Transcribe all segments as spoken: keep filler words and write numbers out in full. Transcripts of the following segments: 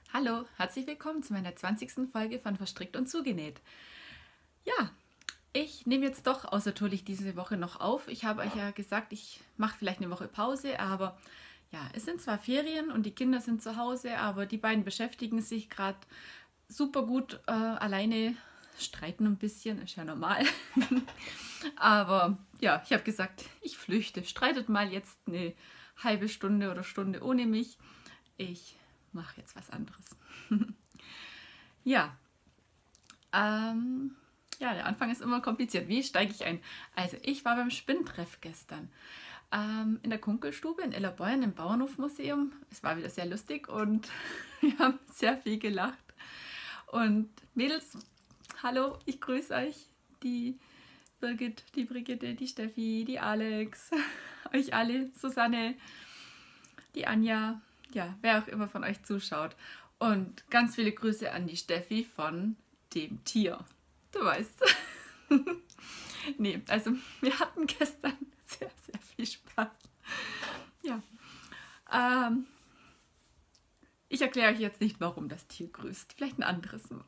Hallo, herzlich willkommen zu meiner zwanzigsten Folge von Verstrickt und Zugenäht. Ja, ich nehme jetzt doch außertourlich diese Woche noch auf. Ich habe euch ja gesagt, ich mache vielleicht eine Woche Pause, aber ja, es sind zwar Ferien und die Kinder sind zu Hause, aber die beiden beschäftigen sich gerade super gut äh, alleine, streiten ein bisschen, ist ja normal. Aber ja, ich habe gesagt, ich flüchte, streitet mal jetzt eine halbe Stunde oder Stunde ohne mich. Ich mache jetzt was anderes. Ja, ähm, ja, der Anfang ist immer kompliziert. Wie steige ich ein? Also, ich war beim Spinntreff gestern ähm, in der Kunkelstube in Illerbeuen im Bauernhofmuseum. Es war wieder sehr lustig und wir haben sehr viel gelacht. Und Mädels, hallo, ich grüße euch. Die Birgit, die Brigitte, die Steffi, die Alex, euch alle, Susanne, die Anja, ja, wer auch immer von euch zuschaut. Und ganz viele Grüße an die Steffi von dem Tier. Du weißt. Nee, also wir hatten gestern sehr, sehr viel Spaß. Ja. Ähm, ich erkläre euch jetzt nicht, warum das Tier grüßt. Vielleicht ein anderes Mal.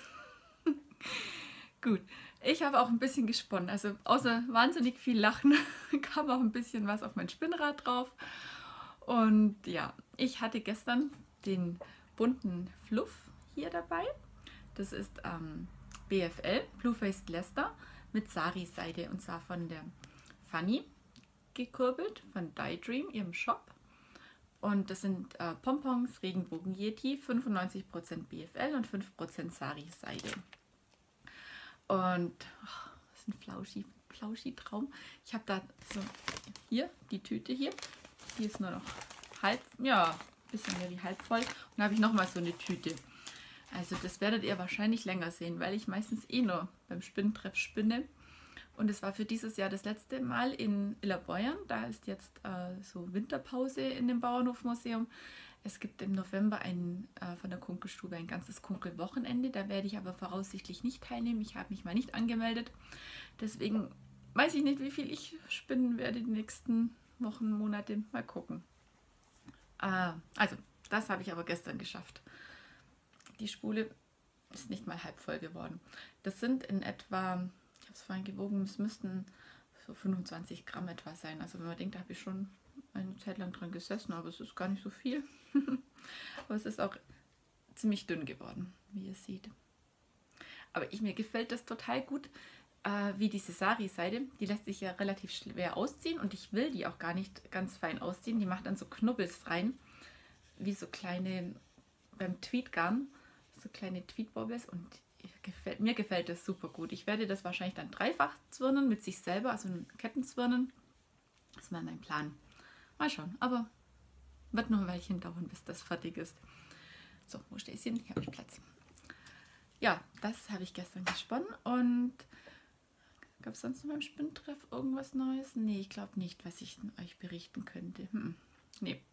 Gut. Ich habe auch ein bisschen gesponnen. Also außer wahnsinnig viel Lachen kam auch ein bisschen was auf mein Spinnrad drauf. Und ja, ich hatte gestern den bunten Fluff hier dabei. Das ist ähm, B F L, Blue Faced Leicester, mit Sari-Seide und zwar von der Fanny gekurbelt, von Dye Dream, ihrem Shop. Und das sind äh, Pompons Regenbogen Yeti, fünfundneunzig Prozent B F L und fünf Prozent Sari-Seide. Und oh, das ist ein flauschi, flauschi Traum. Ich habe da so hier die Tüte hier. Die ist nur noch halb, ja, ein bisschen mehr wie halb voll. Und dann habe ich nochmal so eine Tüte. Also das werdet ihr wahrscheinlich länger sehen, weil ich meistens eh nur beim Spinntreff spinne. Und es war für dieses Jahr das letzte Mal in Illerbeuen. Da ist jetzt äh, so Winterpause in dem Bauernhofmuseum. Es gibt im November ein, äh, von der Kunkelstube ein ganzes Kunkelwochenende. Da werde ich aber voraussichtlich nicht teilnehmen. Ich habe mich mal nicht angemeldet. Deswegen weiß ich nicht, wie viel ich spinnen werde die nächsten Wochen, Monate. Mal gucken. Äh, also, das habe ich aber gestern geschafft. Die Spule ist nicht mal halb voll geworden. Das sind in etwa, ich habe es vorhin gewogen, es müssten so fünfundzwanzig Gramm etwa sein. Also wenn man denkt, da habe ich schon eine Zeit lang dran gesessen, aber es ist gar nicht so viel. Aber es ist auch ziemlich dünn geworden, wie ihr seht. Aber ich, mir gefällt das total gut, äh, wie diese Sari-Seide. Die lässt sich ja relativ schwer ausziehen und ich will die auch gar nicht ganz fein ausziehen. Die macht dann so Knubbels rein, wie so kleine, beim Tweetgarn, so kleine Tweetbobbles und gefällt, mir gefällt das super gut. Ich werde das wahrscheinlich dann dreifach zwirnen mit sich selber, also Kettenzwirnen. Das ist mal mein Plan. Mal schauen, aber wird noch ein Weilchen dauern, bis das fertig ist. So, wo stehe ich hin? Hier habe ich Platz. Ja, das habe ich gestern gesponnen und gab es sonst noch beim Spinntreff irgendwas Neues? Nee, ich glaube nicht, was ich euch berichten könnte. Hm, nee.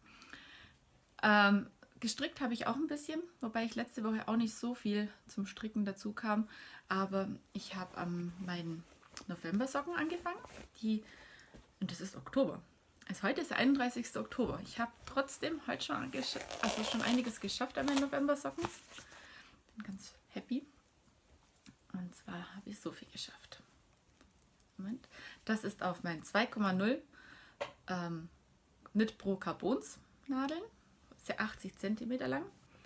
Ähm, gestrickt habe ich auch ein bisschen, wobei ich letzte Woche auch nicht so viel zum Stricken dazu kam. Aber ich habe ähm, meinen November-Socken angefangen. Die, und das ist Oktober. Also heute ist der einunddreißigste Oktober. Ich habe trotzdem heute schon, also schon einiges geschafft an meinen November-Socken. Bin ganz happy. Und zwar habe ich so viel geschafft. Moment. Das ist auf meinen zwei Komma null ähm, Knit Pro Carbons Nadeln. Ist ja achtzig Zentimeter lang.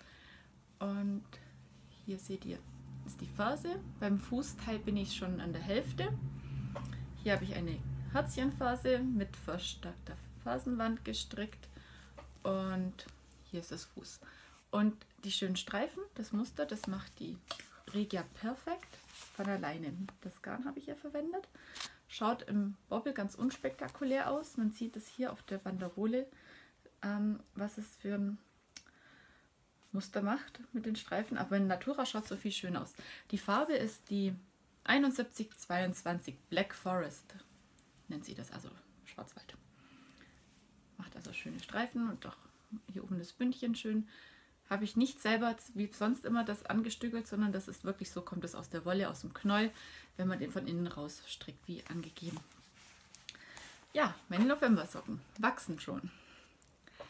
Und hier seht ihr, ist die Ferse. Beim Fußteil bin ich schon an der Hälfte. Hier habe ich eine Herzchenferse mit verstärkter Fersenwand gestrickt. Und hier ist das Fuß. Und die schönen Streifen, das Muster, das macht die Regia Perfect von alleine. Das Garn habe ich ja verwendet. Schaut im Bobbel ganz unspektakulär aus. Man sieht es hier auf der Banderole, ähm, was es für ein Muster macht mit den Streifen. Aber in Natura schaut es so viel schön aus. Die Farbe ist die einundsiebzig zweiundzwanzig Black Forest. Nennt sie das, also Schwarzwald. Macht also schöne Streifen und auch hier oben das Bündchen schön. Habe ich nicht selber wie sonst immer das angestückelt, sondern das ist wirklich so, kommt es aus der Wolle, aus dem Knäuel, wenn man den von innen raus strickt, wie angegeben. Ja, meine November-Socken wachsen schon.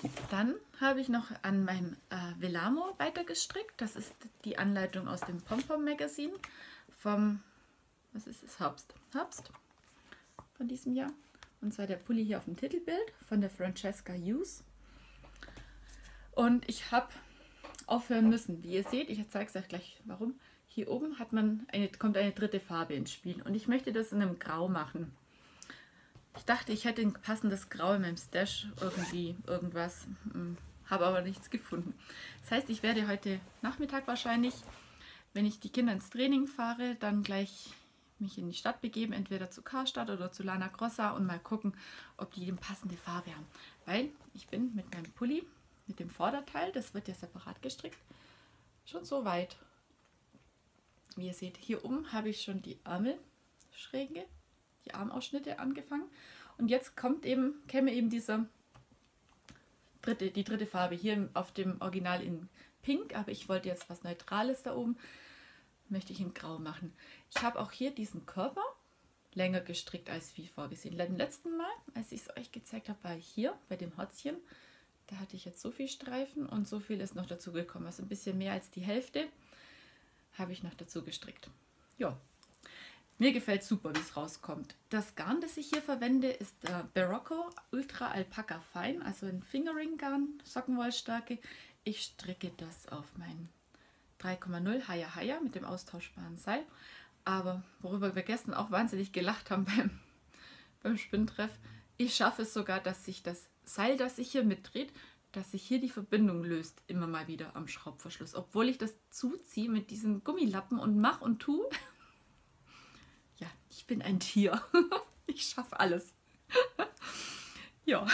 Dann habe ich noch an meinem äh, Velamo weitergestrickt. Das ist die Anleitung aus dem Pom-Pom Magazine vom, was ist es, Herbst, Herbst von diesem Jahr. Und zwar der Pulli hier auf dem Titelbild von der Francesca Hughes. Und ich habe aufhören müssen, wie ihr seht, ich zeige es euch gleich warum. Hier oben hat man eine, kommt eine dritte Farbe ins Spiel und ich möchte das in einem Grau machen. Ich dachte, ich hätte ein passendes Grau in meinem Stash, irgendwie irgendwas, habe aber nichts gefunden. Das heißt, ich werde heute Nachmittag wahrscheinlich, wenn ich die Kinder ins Training fahre, dann gleich mich in die Stadt begeben, entweder zu Karstadt oder zu Lana Grossa und mal gucken, ob die eine passende Farbe haben. Weil ich bin mit meinem Pulli, mit dem Vorderteil, das wird ja separat gestrickt, schon so weit. Wie ihr seht, hier oben habe ich schon die Ärmelschräge, die Armausschnitte angefangen und jetzt kommt eben, käme eben dieser dritte, die dritte Farbe hier auf dem Original in Pink, aber ich wollte jetzt was Neutrales da oben, möchte ich in Grau machen. Ich habe auch hier diesen Körper länger gestrickt als wie vorgesehen. Beim letzten Mal, als ich es euch gezeigt habe, war ich hier bei dem Herzchen, da hatte ich jetzt so viel Streifen und so viel ist noch dazu gekommen, also ein bisschen mehr als die Hälfte habe ich noch dazu gestrickt. Ja. Mir gefällt super, wie es rauskommt. Das Garn, das ich hier verwende, ist äh, Berocco Ultra Alpaca Fine, also ein Fingering Garn, Sockenwollstärke. Ich stricke das auf mein drei Komma null Haya Haya mit dem austauschbaren Seil. Aber worüber wir gestern auch wahnsinnig gelacht haben beim, beim Spinntreff, ich schaffe es sogar, dass sich das Seil, das sich hier mitdreht, dass sich hier die Verbindung löst, immer mal wieder am Schraubverschluss. Obwohl ich das zuziehe mit diesen Gummilappen und mach und tu. Ja, ich bin ein Tier. Ich schaffe alles. Ja.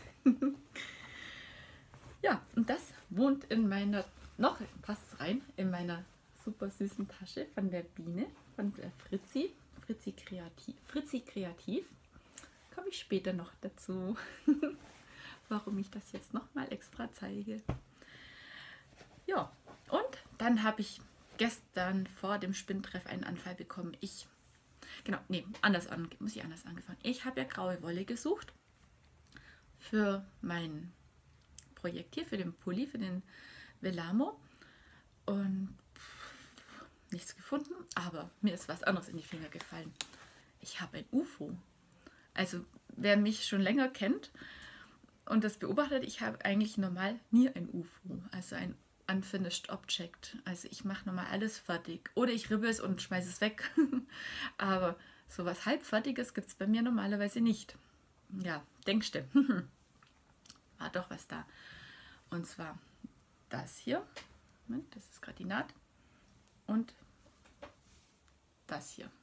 Ja, und das wohnt in meiner, noch passt rein, in meiner super süßen Tasche von der Biene, von der Fritzi. Fritzi Kreativ. Fritzi Kreativ. Komme ich später noch dazu. Warum ich das jetzt noch mal extra zeige. Ja, und dann habe ich gestern vor dem Spinntreff einen Anfall bekommen. Ich, genau, nee, anders an, muss ich anders angefangen. Ich habe ja graue Wolle gesucht für mein Projekt hier, für den Pulli, für den Velamo und nichts gefunden, aber mir ist was anderes in die Finger gefallen. Ich habe ein U F O. Also wer mich schon länger kennt und das beobachtet, ich habe eigentlich normal nie ein U F O, also ein Unfinished Object. Also ich mache normal alles fertig. Oder ich ribbel es und schmeiße es weg. Aber sowas Halbfertiges gibt es bei mir normalerweise nicht. Ja, denkst du. War doch was da. Und zwar das hier. Moment, das ist gerade die Naht. Und das hier.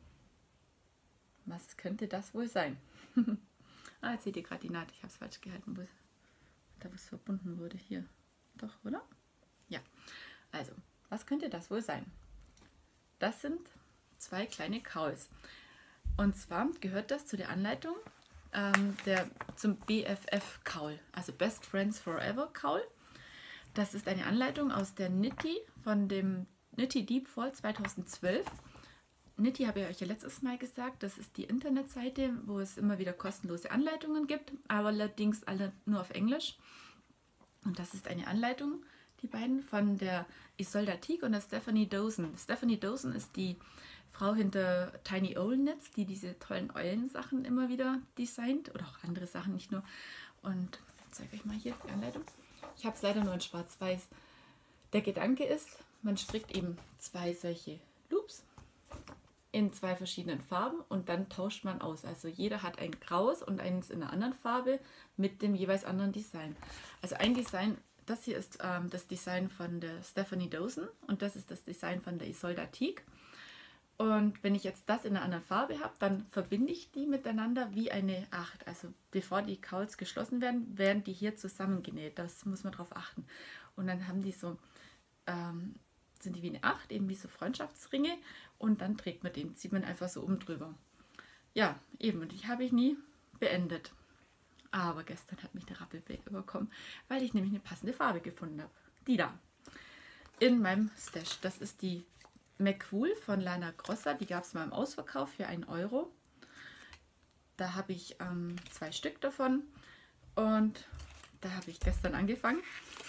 Was könnte das wohl sein? Ah, jetzt seht ihr gerade die Naht. Ich habe es falsch gehalten, wo da was verbunden wurde. Hier. Doch, oder? Ja. Also, was könnte das wohl sein? Das sind zwei kleine Cowls. Und zwar gehört das zu der Anleitung ähm, der, zum B F F Cowl, also Best Friends Forever Cowl. Das ist eine Anleitung aus der Knitty von dem Knitty Deep Fall zweitausendzwölf. Knitty habe ich euch ja letztes Mal gesagt, das ist die Internetseite, wo es immer wieder kostenlose Anleitungen gibt, aber allerdings alle nur auf Englisch. Und das ist eine Anleitung, die beiden, von der Isolde Teague und der Stephanie Dozen. Stephanie Dozen ist die Frau hinter Tiny Owl Knits, die diese tollen Eulensachen immer wieder designt, oder auch andere Sachen, nicht nur. Und ich zeige euch mal hier die Anleitung. Ich habe es leider nur in schwarz-weiß. Der Gedanke ist, man strickt eben zwei solche Loops in zwei verschiedenen Farben und dann tauscht man aus. Also jeder hat ein graues und eins in einer anderen Farbe mit dem jeweils anderen Design. Also ein Design, das hier ist ähm, das Design von der Stephanie Dozen und das ist das Design von der Isolde Teague. Und wenn ich jetzt das in einer anderen Farbe habe, dann verbinde ich die miteinander wie eine Acht. Also bevor die Cowls geschlossen werden, werden die hier zusammengenäht. Das muss man drauf achten. Und dann haben die so, ähm, sind die wie eine Acht, eben wie so Freundschaftsringe. Und dann trägt man den, zieht man einfach so um drüber. Ja, eben, und die habe ich nie beendet. Aber gestern hat mich der Rappelbeck überkommen, weil ich nämlich eine passende Farbe gefunden habe. Die da. In meinem Stash. Das ist die McCool von Lana Grossa. Die gab es mal im Ausverkauf für einen Euro. Da habe ich ähm, zwei Stück davon. Und da habe ich gestern angefangen.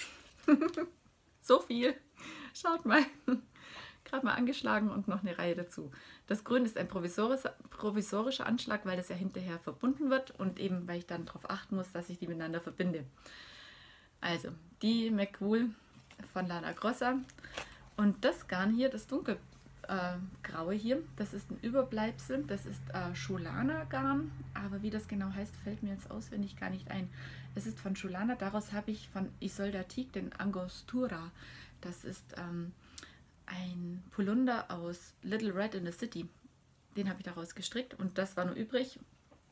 So viel. Schaut mal. Gerade mal angeschlagen und noch eine Reihe dazu. Das Grün ist ein provisorischer, provisorischer Anschlag, weil das ja hinterher verbunden wird und eben, weil ich dann darauf achten muss, dass ich die miteinander verbinde. Also, die McCool von Lana Grossa und das Garn hier, das dunkelgraue äh, hier, das ist ein Überbleibsel, das ist äh, Cholana Garn, aber wie das genau heißt, fällt mir jetzt auswendig gar nicht ein. Es ist von Cholana, daraus habe ich von Isolde Teague den Angostura. Das ist ähm, ein Polunder aus Little Red in the City. Den habe ich daraus gestrickt und das war nur übrig.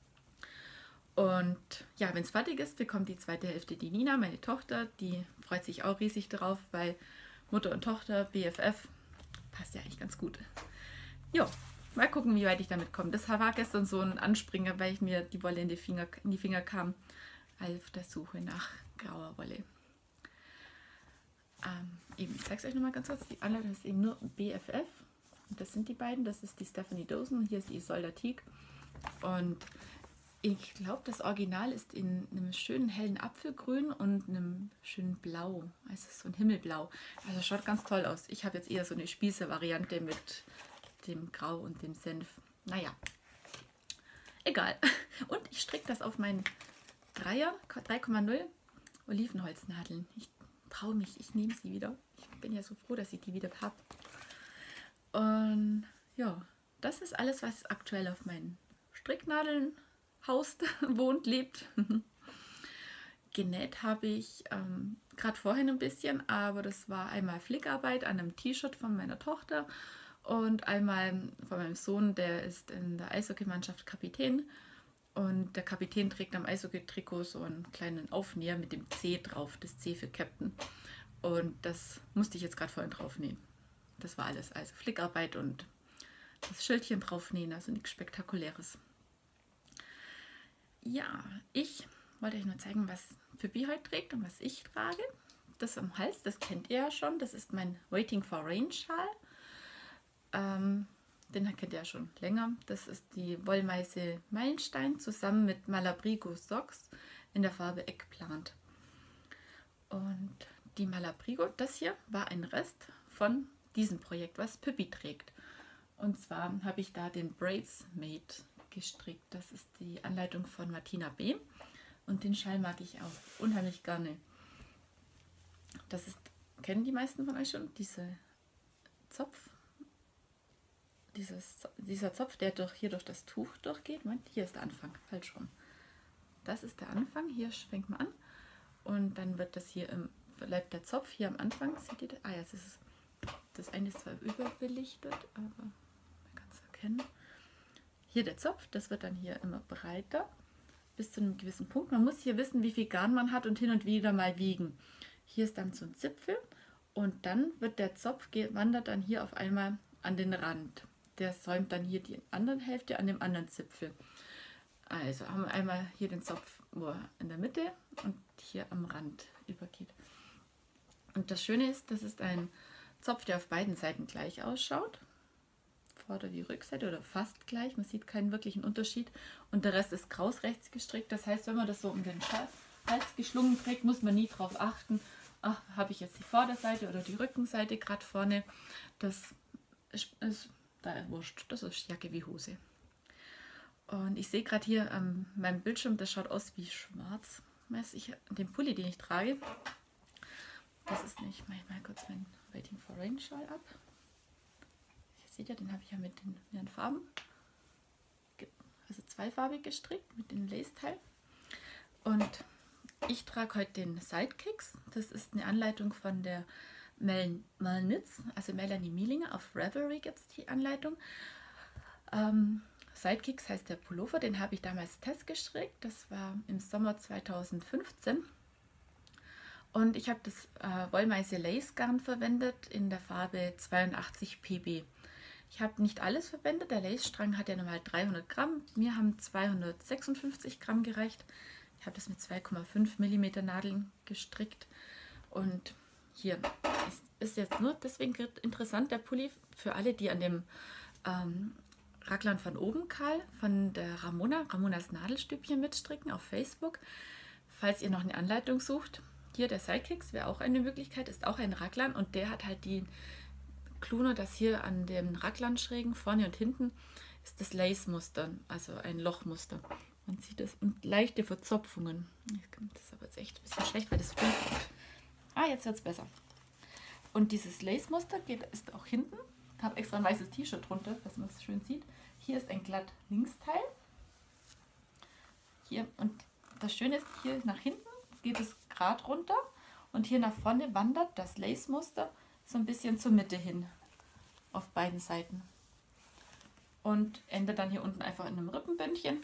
Und ja, wenn es fertig ist, bekommt die zweite Hälfte die Nina, meine Tochter. Die freut sich auch riesig drauf, weil Mutter und Tochter, B F F, passt ja eigentlich ganz gut. Jo, mal gucken, wie weit ich damit komme. Das war gestern so ein Anspringer, weil ich mir die Wolle in die Finger, in die Finger kam, auf der Suche nach grauer Wolle. Ähm, eben, ich zeige es euch nochmal ganz kurz. Die Anleitung ist eben nur B F F. Und das sind die beiden. Das ist die Stephanie Dosen und hier ist die Isolde Teague. Und ich glaube, das Original ist in einem schönen hellen Apfelgrün und einem schönen Blau. Also so ein Himmelblau. Also schaut ganz toll aus. Ich habe jetzt eher so eine Spieße-Variante mit dem Grau und dem Senf. Naja, egal. Und ich stricke das auf meinen Dreier, drei Komma null Olivenholznadeln. Ich traue mich, ich nehme sie wieder. Ich bin ja so froh, dass ich die wieder habe. Und ja, das ist alles, was aktuell auf meinen Stricknadeln haust, wohnt, lebt. Genäht habe ich ähm, gerade vorhin ein bisschen, aber das war einmal Flickarbeit an einem T-Shirt von meiner Tochter und einmal von meinem Sohn, der ist in der Eishockeymannschaft Kapitän. Und der Kapitän trägt am Eishockey-Trikot so einen kleinen Aufnäher mit dem C drauf, das C für Captain. Und das musste ich jetzt gerade vorhin draufnähen. Das war alles, also Flickarbeit und das Schildchen draufnähen, also nichts Spektakuläres. Ja, ich wollte euch nur zeigen, was Pippi heute trägt und was ich trage. Das am Hals, das kennt ihr ja schon, das ist mein Waiting for Rain Schal. Ähm, Den kennt ihr ja schon länger. Das ist die Wollmeise Meilenstein zusammen mit Malabrigo Socks in der Farbe Eggplant. Und die Malabrigo, das hier war ein Rest von diesem Projekt, was Pippi trägt. Und zwar habe ich da den Bridesmaid gestrickt. Das ist die Anleitung von Martina B. Und den Schal mag ich auch unheimlich gerne. Das ist, kennen die meisten von euch schon, diese Zopf. Dieses, dieser Zopf, der durch, hier durch das Tuch durchgeht. Moment, hier ist der Anfang, falsch rum. Das ist der Anfang, hier fängt man an. Und dann wird das hier, im, bleibt der Zopf hier am Anfang. Seht ihr das? Ah ja, das, ist, das eine ist zwar überbelichtet, aber man kann es erkennen. Hier der Zopf, das wird dann hier immer breiter, bis zu einem gewissen Punkt. Man muss hier wissen, wie viel Garn man hat und hin und wieder mal wiegen. Hier ist dann so ein Zipfel und dann wird der Zopf, wandert dann hier auf einmal an den Rand. Der säumt dann hier die andere Hälfte an dem anderen Zipfel. Also haben wir einmal hier den Zopf, wo er in der Mitte und hier am Rand übergeht. Und das Schöne ist, das ist ein Zopf, der auf beiden Seiten gleich ausschaut. Vorder- wie Rückseite oder fast gleich. Man sieht keinen wirklichen Unterschied. Und der Rest ist krausrechts gestrickt. Das heißt, wenn man das so um den Hals geschlungen trägt, muss man nie darauf achten, ach, habe ich jetzt die Vorderseite oder die Rückenseite gerade vorne. Das ist, ist da ist wurscht. Das ist Jacke wie Hose. Und ich sehe gerade hier an meinem Bildschirm, das schaut aus wie schwarz. Ich, den Pulli, den ich trage, das ist nicht, ich mache mal kurz meinen Waiting for Rain Schal ab. Ihr seht ja, den habe ich ja mit den, mit den Farben, also zweifarbig gestrickt mit dem Lace-Teil. Und ich trage heute den Sidekicks. Das ist eine Anleitung von der Mel Malnitz, also Melanie Mielinger. Auf Ravelry gibt es die Anleitung. Ähm, Sidekicks heißt der Pullover, den habe ich damals testgestrickt. Das war im Sommer zweitausendfünfzehn. Und ich habe das äh, Wollmeise Lace Garn verwendet in der Farbe zweiundachtzig P B. Ich habe nicht alles verwendet. Der Lace-Strang hat ja normal dreihundert Gramm. Mir haben zweihundertsechsundfünfzig Gramm gereicht. Ich habe das mit zwei Komma fünf Millimeter Nadeln gestrickt. Und hier ist, ist jetzt nur deswegen interessant der Pulli für alle, die an dem ähm, Raglan von oben Karl von der Ramona, Ramonas Nadelstübchen mitstricken auf Facebook. falls ihr noch eine Anleitung sucht, hier der Sidekicks wäre auch eine Möglichkeit, ist auch ein Raglan und der hat halt die Klune, dass hier an den Raglanschrägen vorne und hinten ist das Lace-Muster, also ein Lochmuster. Man sieht das und leichte Verzopfungen. Das ist aber jetzt echt ein bisschen schlecht, weil das riecht. Ah, jetzt wird es besser. Und dieses Lace-Muster geht ist auch hinten. Ich habe extra ein weißes T-Shirt drunter, dass man es schön sieht. Hier ist ein glatt Linksteil. Hier und das Schöne ist, hier nach hinten geht es gerade runter und hier nach vorne wandert das Lace-Muster so ein bisschen zur Mitte hin auf beiden Seiten und endet dann hier unten einfach in einem Rippenbändchen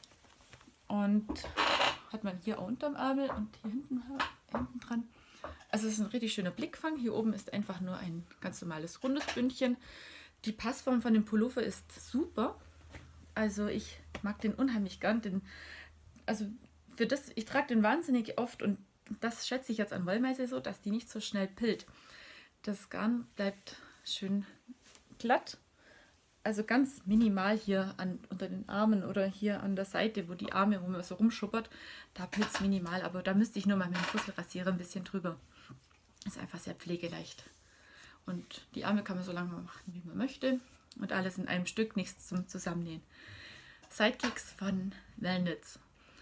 und hat man hier auch unterm Ärmel und hier hinten, hinten dran. Also es ist ein richtig schöner Blickfang. Hier oben ist einfach nur ein ganz normales rundes Bündchen. Die Passform von dem Pullover ist super. Also ich mag den unheimlich gern. Den, also für das, ich trage den wahnsinnig oft und das schätze ich jetzt an Wollmeise so, dass die nicht so schnell pillt. Das Garn bleibt schön glatt. Also ganz minimal hier an, unter den Armen oder hier an der Seite, wo die Arme, wo man so rumschuppert, da pilzt es minimal. Aber da müsste ich nur mal mit dem Fusselrasierer ein bisschen drüber. Ist einfach sehr pflegeleicht. Und die Arme kann man so lange machen, wie man möchte. Und alles in einem Stück, nichts zum Zusammennähen. Sidekicks von Wellnitz.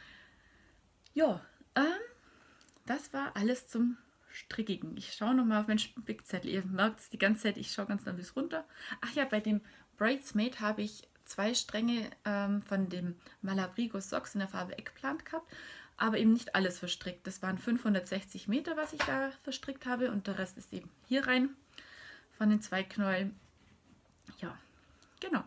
Ja, ähm, das war alles zum Strickigen. Ich schaue nochmal auf meinen Spickzettel. Ihr merkt es die ganze Zeit, ich schaue ganz nervös runter. Ach ja, bei dem Bridesmaid habe ich zwei Stränge ähm, von dem Malabrigo Socks in der Farbe Eggplant gehabt, aber eben nicht alles verstrickt. Das waren fünfhundertsechzig Meter, was ich da verstrickt habe und der Rest ist eben hier rein von den zwei Knäueln. Ja, genau.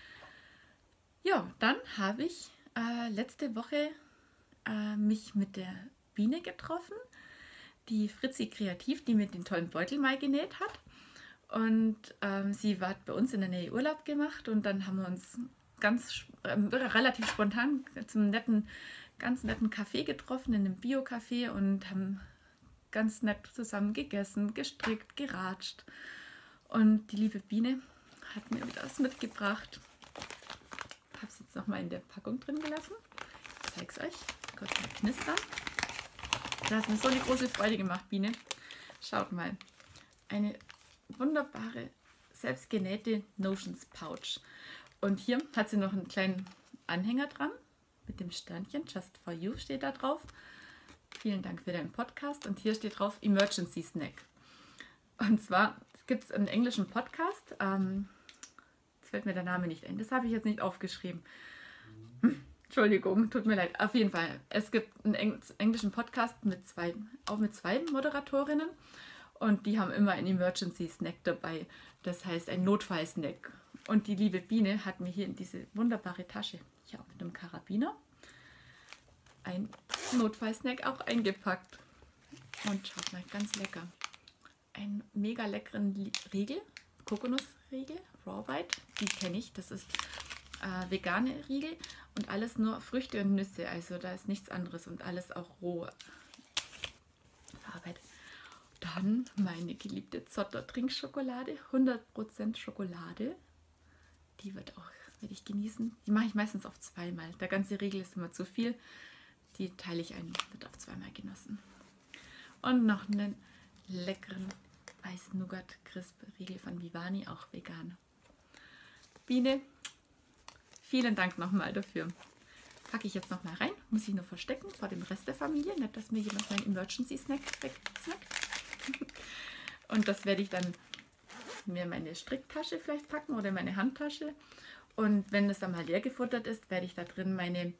Ja, dann habe ich äh, letzte Woche äh, mich mit der Biene getroffen, die Fritzi Kreativ, die mir den tollen Beutel mal genäht hat. Und ähm, sie hat bei uns in der Nähe Urlaub gemacht und dann haben wir uns ganz äh, relativ spontan zum netten, ganz netten Café getroffen, in einem Bio-Café und haben ganz nett zusammen gegessen, gestrickt, geratscht. Und die liebe Biene hat mir wieder was mitgebracht. Ich habe es jetzt nochmal in der Packung drin gelassen. Ich zeige es euch. Kurz mal knistern. Da hat mir so eine große Freude gemacht, Biene. Schaut mal. Eine wunderbare, selbstgenähte Notions Pouch. Und hier hat sie noch einen kleinen Anhänger dran mit dem Sternchen. Just for you steht da drauf. Vielen Dank für deinen Podcast. Und hier steht drauf Emergency Snack. Und zwar gibt es einen englischen Podcast. Ähm, jetzt fällt mir der Name nicht ein. Das habe ich jetzt nicht aufgeschrieben. Hm, Entschuldigung, tut mir leid. Auf jeden Fall. Es gibt einen Eng englischen Podcast mit zwei, auch mit zwei Moderatorinnen. Und die haben immer einen Emergency Snack dabei. Das heißt ein Notfallsnack. Und die liebe Biene hat mir hier in diese wunderbare Tasche, hier auch mit einem Karabiner, ein Notfallsnack auch eingepackt. Und schaut mal, ganz lecker. Einen mega leckeren Riegel, Kokosnussriegel, Raw Bite, die kenne ich. Das ist äh, vegane Riegel und alles nur Früchte und Nüsse. Also da ist nichts anderes und alles auch roh verarbeitet. Dann meine geliebte Zotter Trinkschokolade, hundert Prozent Schokolade. Die wird auch, werde ich genießen. Die mache ich meistens auf zweimal. Der ganze Riegel ist immer zu viel. Die teile ich ein, wird auf zweimal genossen. Und noch einen leckeren Weiß-Nougat-Crisp-Riegel von Vivani, auch vegan. Biene, vielen Dank nochmal dafür. Packe ich jetzt nochmal rein. Muss ich nur verstecken vor dem Rest der Familie. Nicht, dass mir jemand meinen Emergency-Snack wegsnackt. Und das werde ich dann mir meine Stricktasche vielleicht packen oder meine Handtasche. Und wenn es dann mal leer gefuttert ist, werde ich da drin meine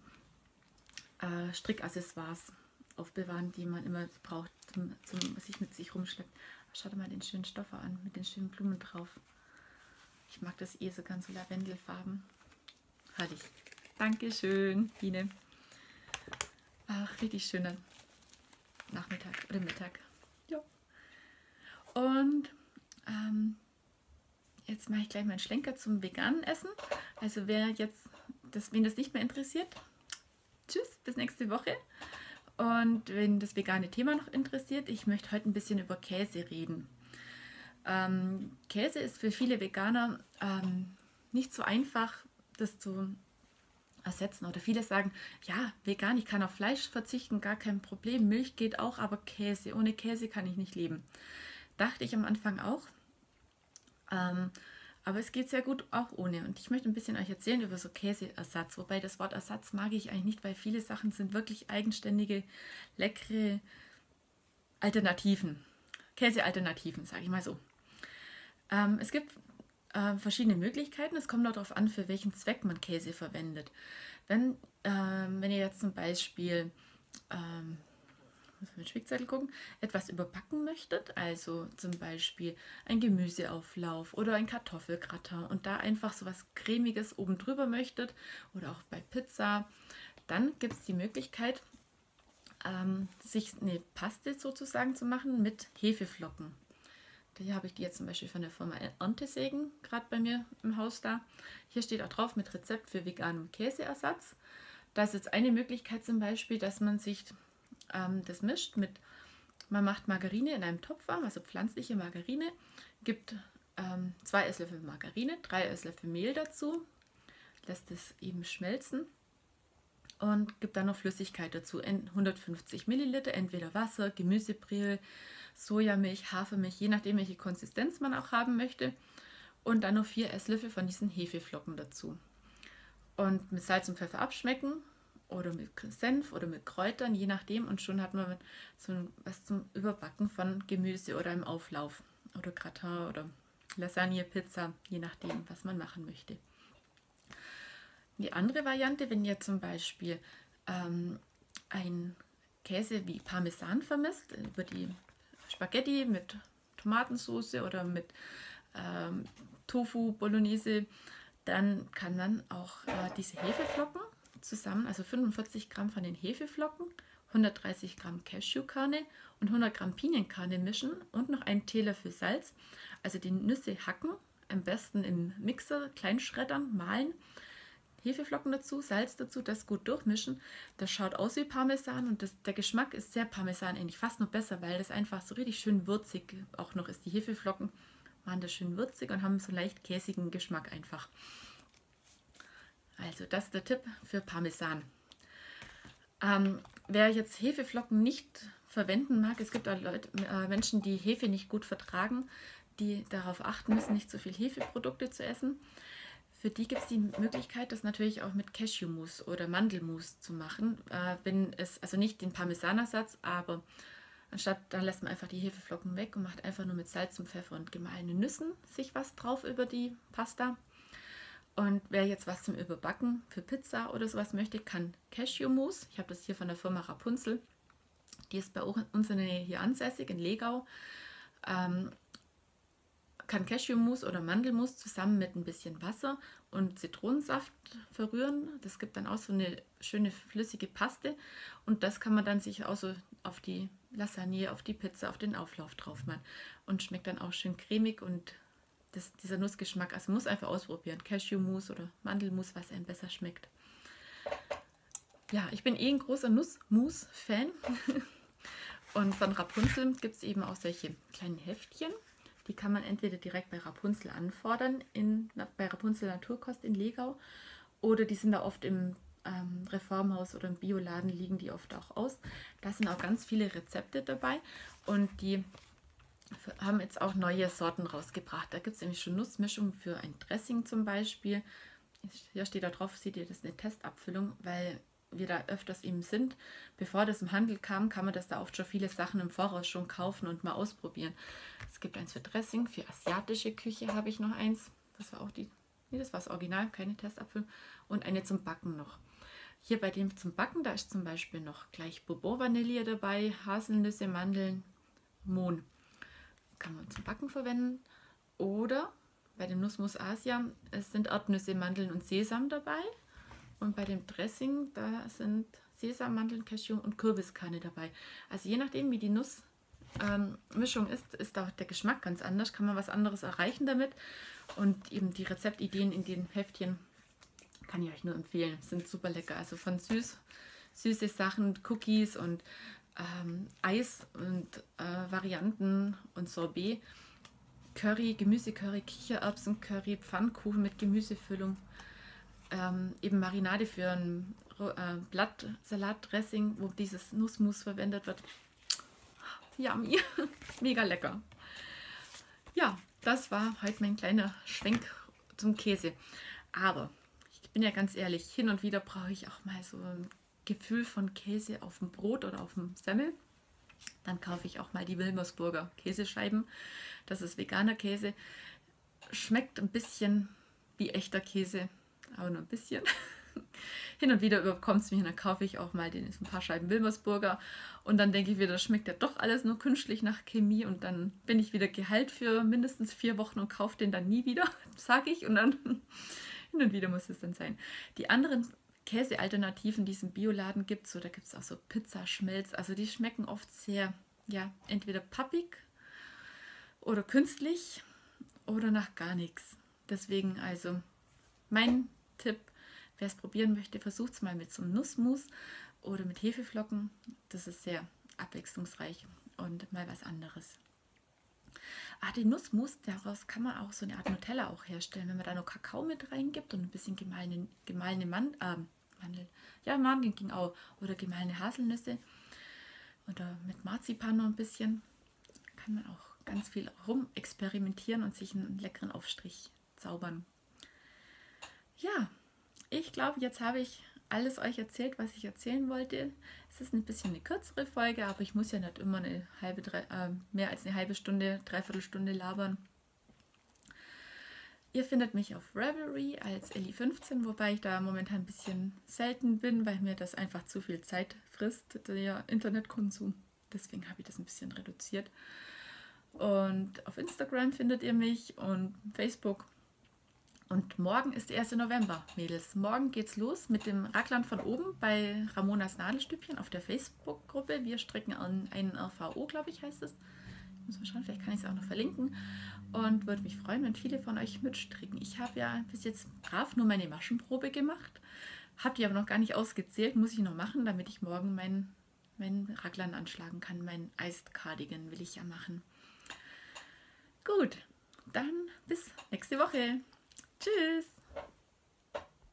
äh, Strickaccessoires aufbewahren, die man immer braucht, zum, zum, was ich mit sich rumschleppt. Schaut mal den schönen Stoffer an, mit den schönen Blumen drauf. Ich mag das eh so ganz so Lavendelfarben. Herrlich. Dankeschön, Biene. Ach, richtig schöner Nachmittag oder Mittag. Ja. Und ähm, jetzt mache ich gleich meinen Schlenker zum veganen Essen. Also wer jetzt, das, wen das nicht mehr interessiert, tschüss, bis nächste Woche. Und wenn das vegane Thema noch interessiert, ich möchte heute ein bisschen über Käse reden. Ähm, Käse ist für viele Veganer ähm, nicht so einfach, das zu ersetzen. Oder viele sagen, ja, vegan, ich kann auf Fleisch verzichten, gar kein Problem. Milch geht auch, aber Käse, ohne Käse kann ich nicht leben. Dachte ich am Anfang auch. Ähm, aber es geht sehr gut auch ohne. Und ich möchte ein bisschen euch erzählen über so Käseersatz. Wobei das Wort Ersatz mag ich eigentlich nicht, weil viele Sachen sind wirklich eigenständige, leckere Alternativen. Käsealternativen, sage ich mal so. Ähm, es gibt äh, verschiedene Möglichkeiten. Es kommt darauf an, für welchen Zweck man Käse verwendet. Wenn, ähm, wenn ihr jetzt zum Beispiel ähm, muss man mit Spickzettel gucken, etwas überbacken möchtet, also zum Beispiel ein Gemüseauflauf oder ein Kartoffelgratin und da einfach so was Cremiges oben drüber möchtet oder auch bei Pizza, dann gibt es die Möglichkeit, ähm, sich eine Paste sozusagen zu machen mit Hefeflocken. Hier habe ich die jetzt zum Beispiel von der Firma Erntesegen gerade bei mir im Haus da. Hier steht auch drauf mit Rezept für veganen Käseersatz. Da ist jetzt eine Möglichkeit zum Beispiel, dass man sich ähm, das mischt mit, man macht Margarine in einem Topf warm, also pflanzliche Margarine, gibt ähm, zwei Esslöffel Margarine, drei Esslöffel Mehl dazu, lässt es eben schmelzen und gibt dann noch Flüssigkeit dazu, hundertfünfzig Milliliter, entweder Wasser, Gemüsebrühe, Sojamilch, Hafermilch, je nachdem welche Konsistenz man auch haben möchte, und dann noch vier Esslöffel von diesen Hefeflocken dazu. Und mit Salz und Pfeffer abschmecken oder mit Senf oder mit Kräutern, je nachdem, und schon hat man so was zum Überbacken von Gemüse oder im Auflauf oder Gratin oder Lasagne, Pizza, je nachdem, was man machen möchte. Die andere Variante, wenn ihr zum Beispiel ähm, ein Käse wie Parmesan vermisst, über die Spaghetti mit Tomatensauce oder mit ähm, Tofu, Bolognese, dann kann man auch äh, diese Hefeflocken zusammen, also fünfundvierzig Gramm von den Hefeflocken, hundertdreißig Gramm Cashewkerne und hundert Gramm Pinienkerne mischen und noch einen Teelöffel Salz. Also die Nüsse hacken, am besten im Mixer klein schreddern, mahlen, Hefeflocken dazu, Salz dazu, das gut durchmischen. Das schaut aus wie Parmesan und das, der Geschmack ist sehr parmesanähnlich, fast noch besser, weil das einfach so richtig schön würzig auch noch ist. Die Hefeflocken machen das schön würzig und haben so einen leicht käsigen Geschmack einfach. Also das ist der Tipp für Parmesan. Ähm, wer jetzt Hefeflocken nicht verwenden mag, es gibt auch Leute, äh, Menschen, die Hefe nicht gut vertragen, die darauf achten müssen, nicht so viel Hefeprodukte zu essen. Für die gibt es die Möglichkeit, das natürlich auch mit Cashewmus oder Mandelmus zu machen. Äh, wenn es, also nicht den Parmesanersatz, aber anstatt, dann lässt man einfach die Hefeflocken weg und macht einfach nur mit Salz und Pfeffer und gemahlenen Nüssen sich was drauf über die Pasta. Und wer jetzt was zum Überbacken für Pizza oder sowas möchte, kann Cashewmus. Ich habe das hier von der Firma Rapunzel. Die ist bei uns in der Nähe hier ansässig, in Legau. Ähm, kann Cashewmus oder Mandelmus zusammen mit ein bisschen Wasser und Zitronensaft verrühren. Das gibt dann auch so eine schöne flüssige Paste. Und das kann man dann sich auch so auf die Lasagne, auf die Pizza, auf den Auflauf drauf machen. Und schmeckt dann auch schön cremig und das, dieser Nussgeschmack, also muss einfach ausprobieren. Cashewmus oder Mandelmus, was einem besser schmeckt. Ja, ich bin eh ein großer Nussmus-Fan. Und von Rapunzel gibt es eben auch solche kleinen Heftchen. Die kann man entweder direkt bei Rapunzel anfordern, in, bei Rapunzel Naturkost in Legau. Oder die sind da oft im ähm, Reformhaus oder im Bioladen, liegen die oft auch aus. Da sind auch ganz viele Rezepte dabei. Und die haben jetzt auch neue Sorten rausgebracht. Da gibt es nämlich schon Nussmischung für ein Dressing zum Beispiel. Hier steht da drauf, seht ihr, das ist eine Testabfüllung, weil wir da öfters eben sind. Bevor das im Handel kam, kann man das da oft schon viele Sachen im Voraus schon kaufen und mal ausprobieren. Es gibt eins für Dressing, für asiatische Küche habe ich noch eins. Das war auch die, nee, das war das Original, keine Testabfüllung. Und eine zum Backen noch. Hier bei dem zum Backen, da ist zum Beispiel noch gleich Bourbon-Vanille dabei, Haselnüsse, Mandeln, Mohn. Kann man zum Backen verwenden. Oder bei dem Nussmus Asia, es sind Erdnüsse, Mandeln und Sesam dabei. Und bei dem Dressing, da sind Sesam, Mandeln, Cashew und Kürbiskerne dabei. Also je nachdem, wie die Nussmischung ähm, ist, ist auch der Geschmack ganz anders. Kann man was anderes erreichen damit. Und eben die Rezeptideen in den Heftchen kann ich euch nur empfehlen. Sind super lecker. Also von süß, süße Sachen, Cookies und ähm, Eis und äh, Varianten und Sorbet, Curry, Gemüsecurry, Kichererbsencurry, Pfannkuchen mit Gemüsefüllung. ähm, eben Marinade für ein äh, Blattsalatdressing, wo dieses Nussmus verwendet wird. Yummy, mega lecker. Ja, das war heute mein kleiner Schwenk zum Käse. Aber ich bin ja ganz ehrlich, hin und wieder brauche ich auch mal so ein Gefühl von Käse auf dem Brot oder auf dem Semmel. Dann kaufe ich auch mal die Wilmersburger Käsescheiben. Das ist veganer Käse. Schmeckt ein bisschen wie echter Käse, aber nur ein bisschen. Hin und wieder überkommt es mich und dann kaufe ich auch mal den, ein paar Scheiben Wilmersburger und dann denke ich wieder, das schmeckt ja doch alles nur künstlich nach Chemie und dann bin ich wieder geheilt für mindestens vier Wochen und kaufe den dann nie wieder, sage ich, und dann hin und wieder muss es dann sein. Die anderen Käsealternativen, die es im Bioladen gibt, so, da gibt es auch so Pizzaschmelz, also die schmecken oft sehr, ja, entweder pappig oder künstlich oder nach gar nichts. Deswegen also mein Tipp, wer es probieren möchte, versucht es mal mit so einem Nussmus oder mit Hefeflocken. Das ist sehr abwechslungsreich und mal was anderes. Ah, den Nussmus, daraus kann man auch so eine Art Nutella auch herstellen, wenn man da noch Kakao mit reingibt und ein bisschen gemahlene, gemahlene Mand, äh, Mandel, ja, Mandeln ging auch, oder gemahlene Haselnüsse oder mit Marzipan noch ein bisschen. Kann man auch ganz viel rum experimentieren und sich einen leckeren Aufstrich zaubern. Ja, ich glaube, jetzt habe ich alles euch erzählt, was ich erzählen wollte. Es ist ein bisschen eine kürzere Folge, aber ich muss ja nicht immer eine halbe, drei, äh, mehr als eine halbe Stunde, dreiviertel Stunde labern. Ihr findet mich auf Ravelry als Elli fünfzehn, wobei ich da momentan ein bisschen selten bin, weil mir das einfach zu viel Zeit frisst, der Internetkonsum. Deswegen habe ich das ein bisschen reduziert. Und auf Instagram findet ihr mich und Facebook. Und morgen ist der erste November, Mädels. Morgen geht's los mit dem Raclern von oben bei Ramonas Nadelstübchen auf der Facebook-Gruppe. Wir stricken an einen R V O, glaube ich, heißt es. Ich muss mal schauen, vielleicht kann ich es auch noch verlinken. Und würde mich freuen, wenn viele von euch mitstricken. Ich habe ja bis jetzt brav nur meine Maschenprobe gemacht. Habe die aber noch gar nicht ausgezählt. Muss ich noch machen, damit ich morgen meinen mein Raclern anschlagen kann. Mein Iced Cardigan will ich ja machen. Gut, dann bis nächste Woche. Tschüss!